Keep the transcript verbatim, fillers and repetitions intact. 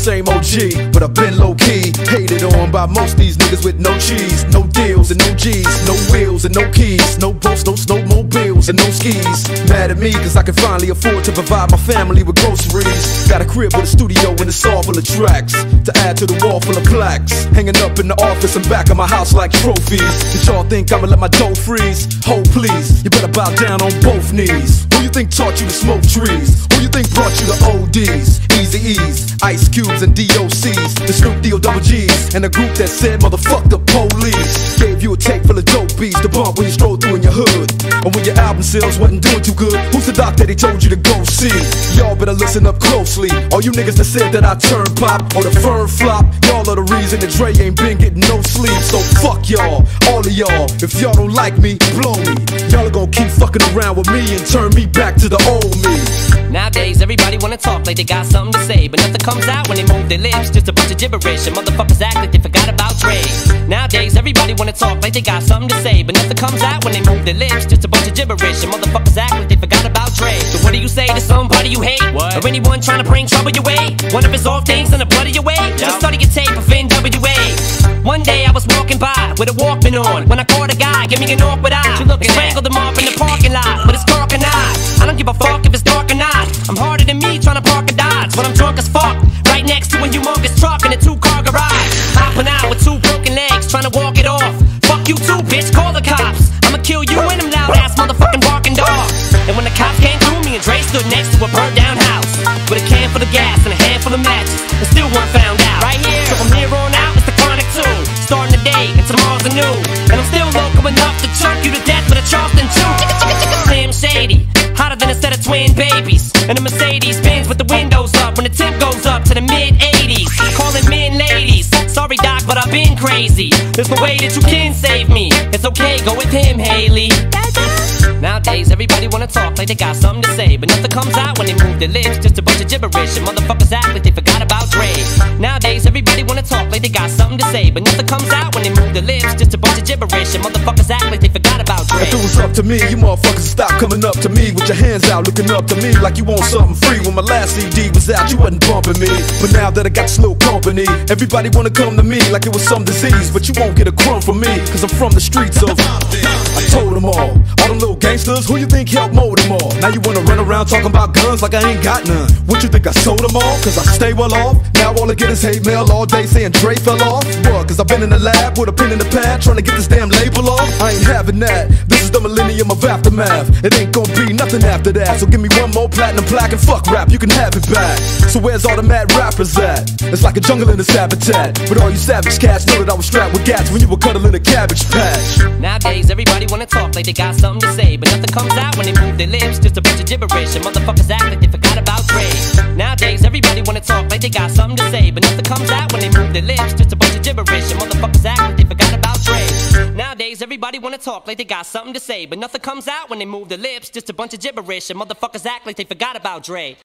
same O G, but I've been low-key, hated on by most of these niggas with no cheese, no deals and no G's, no wheels and no keys, no boats, no snowmobiles and no skis. Mad at me cause I can finally afford to provide my family with groceries. Got a crib with a studio and it's all full of tracks to add to the wall full of plaques, hanging up in the office and back of my house like trophies. Did y'all think I'ma let my dough freeze? Ho please, you better bow down on both knees. Who you think taught you to smoke trees? Who you think brought you to O Ds, Eazy-E's, Ice Cubes and D O C's, the Snoop D O double G's, and a group that said motherfuck the police? Gave you a tape full of dope beats to bump when you stroll through in your hood, and when your album sales wasn't doing too good, who's the doc that he told you to go see? Y'all better listen up closely. All you niggas that said that I turn pop or the firm flop, y'all are the reason that Dre ain't been getting no sleep. So fuck y'all, all of y'all. If y'all don't like me, blow me. Y'all are gonna keep fucking around with me and turn me back to the old me. Nowadays everybody wanna talk like they got something to say, but nothing comes out when they move their lips, just a bunch of gibberish, and motherfuckers act like they forgot about Dre. Nowadays everybody wanna talk like they got something to say, but nothing comes out when they move their lips, just a bunch of gibberish, and motherfuckers act like they forgot about Dre. So what do you say to somebody you hate? What? Or anyone trying to bring trouble your way? One of his old things in the blood of your way? Just study your tape of N W A. One day I was walking by with a Walkman on, when I caught a guy, give me an awkward eye. He strangled him off in the parking lot with his cork and eye. I don't give a fuck if it's dark or not. I'm harder than me trying to park a Dodge when I'm drunk as fuck, right next to a humongous truck in a two-car garage. Hopping out with two broken legs, trying to walk it off. Fuck you too, bitch, call the cops. I'ma kill you and them loud-ass motherfucking barking dogs. And when the cops came through, me and Dre stood next to a burned-down house with a can full of gas and a handful of matches, and still weren't found out. Right here, so from here on out, it's the Chronic two, starting the day and tomorrow's a new. And I'm still local enough to choke you to death with a Charleston chew. Slim Shady, hotter than a set of twin babies, and a Mercedes Benz with the windows up when the temp goes up to the mid eighties. Calling men ladies, sorry doc, but I've been crazy. There's no way that you can save me. It's okay, go with him, Haley. Nowadays everybody wanna talk like they got something to say, but nothing comes out when they move their lips, just a bunch of gibberish, and motherfuckers act like they forgot about Dre. Nowadays everybody wanna talk like they got something to say, but nothing comes out when they move their lips, just a bunch of gibberish, and motherfuckers act like they forgot about Dre. If it was up to me, you motherfuckers stop coming up to me with your hands out, looking up to me like you want something free. When my last C D was out, you wasn't bumping me, but now that I got this little company, everybody wanna come to me like it was some disease, but you won't get a crumb from me, cause I'm from the streets of I told them all, all them little gangsters, who you think helped mold them all? Now you wanna run around talking about guns like I ain't got none. What you think I sold them all? Cause I stay well off. Now all I get is hate mail all day saying Dre fell off. What? Cause I've been in the lab with a pen in the pad trying to get this damn label off. I ain't having that. This is the millennium of aftermath. It ain't gonna be nothing after that. So give me one more platinum plaque and fuck rap, you can have it back. So where's all the mad rappers at? It's like a jungle in its habitat. But all you savage cats know that I was strapped with gats when you were cuddling a cabbage patch. Nowadays everybody wanna talk like they got something to say, but nothing comes out when they move their lips, just a bunch of gibberish, and motherfuckers act like they forgot about Dre. Nowadays everybody wanna talk like they got something to say, but nothing comes out when they move their lips, just a bunch of gibberish, and motherfuckers act like they forgot about Dre. Nowadays everybody wanna talk like they got something to say, but nothing comes out when they move their lips, just a bunch of gibberish, and motherfuckers act like they forgot about Dre.